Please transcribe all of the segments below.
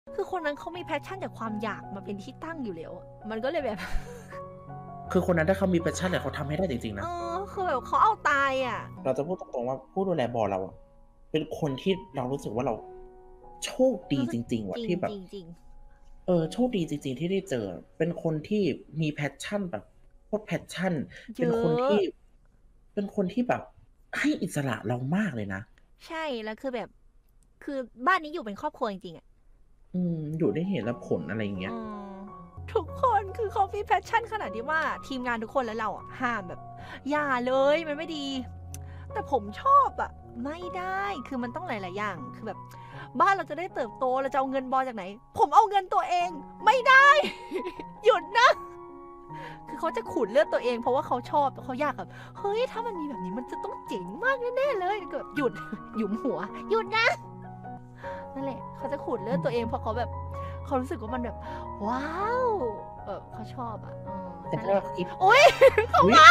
คือคนนั้นเขามีแพชชั่นจากความอยากมาเป็นที่ตั้งอยู่แล้วมันก็เลยแบบคือคนนั้นถ้าเขามีแพชชั่นเนี่ยเขาทำให้ได้จริงๆนะคือแบบเขาเอาตายอ่ะเราจะพูดตรงๆว่าผู้ดูแลบอลเราอะเป็นคนที่เรารู้สึกว่าเราโชคดีจริงๆว่ะที่แบบโชคดีจริงๆที่ได้เจอเป็นคนที่มีแพชชั่นแบบโคตรแพชชั่นเป็นคนที่แบบให้อิสระเรามากเลยนะใช่แล้วคือแบบคือบ้านนี้อยู่เป็นครอบครัวจริงๆอ่ะอยู่ได้เห็นและผลอะไรอย่างเงี้ยทุกคนคือเขามีแพชชั่นขนาดที่ว่าทีมงานทุกคนแล้วเราอ่ะห้ามแบบอย่าเลยมันไม่ดี แต่ผมชอบอ่ะไม่ได้คือมันต้องหลายๆอย่างคือแบบบ้านเราจะได้เติบโตเราจะเอาเงินบอลจากไหนผมเอาเงินตัวเองไม่ได้ หยุดนะ คือเขาจะขูดเลือดตัวเองเพราะว่าเขาชอบเขาอยากแบบเฮ้ยถ้ามันมีแบบนี้มันจะต้องเจ๋งมากแน่ๆเลยก็แบบหยุด หยุมหัวหยุดนะนั่นแหละเขาจะขูดเลือดตัวเองเพราะเขาแบบเขารู้สึกว่ามันแบบว้าวเขาชอบอ่ะแต่ถ้าเราคิดโอ๊ยเขามา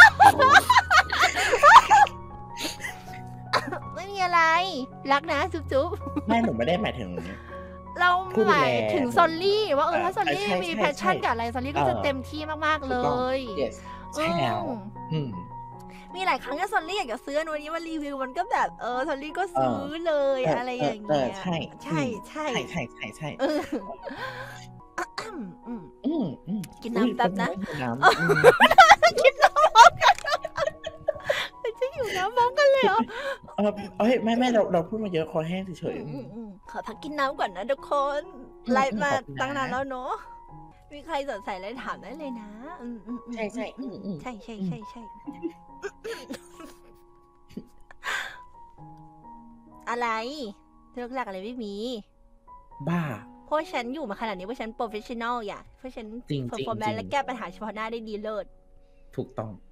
ไม่มีอะไรรักนะจุ๊บไม่หนูไม่ได้หมายถึงเราหมายถึงซอลลี่ว่าถ้าซอลลี่มีแพชชั่นกับอะไรซอลลี่ก็จะเต็มที่มากๆเลยใช่แล้วมีหลายครั้งที่ซอลลี่อยากจะซื้อวันนี้มารีวิวมันก็แบบซอลลี่ก็ซื้อเลยอะไรอย่างเงี้ยใช่ใช่กินน้ำแป๊บนะกินน้ำพร้อมกันจะหิวน้ำพร้อมกันเลยเหรอไม่เราพูดมาเยอะคอแห้งเฉยขอพักกินน้ำก่อนนะทุกคนไลฟ์มาตั้งนานแล้วเนาะมีใครสนใจอะไรถามได้เลยนะใช่อะไรเลือกหลักอะไรไม่มีบ้าเพราะฉันอยู่มาขนาดนี้เพราะฉันโปรเฟชชั่นอลอย่าเพราะฉันเพอร์ฟอร์แมนซ์และแก้ปัญหาเฉพาะหน้าได้ดีเลิศถูกต้อง